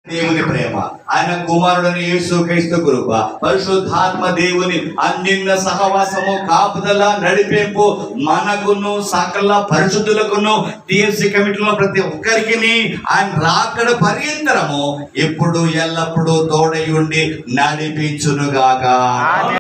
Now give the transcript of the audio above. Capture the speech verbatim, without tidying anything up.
దేవుని ప్రేమ, ఆయన కుమారుడని యేసుక్రీస్తు కృప, పరిశుద్ధాత్మ దేవుని అన్యోన్య సహవాసము, కాపుదల, నడిపింపు మనకును సకల పరిశుద్ధులకును టిఎఫ్సి కమిటీలో ప్రతి ఒక్కరికి ఆయన రాకడ పర్యంతరము ఎప్పుడు ఎల్లప్పుడూ తోడై ఉండి నడిపించునుగాక.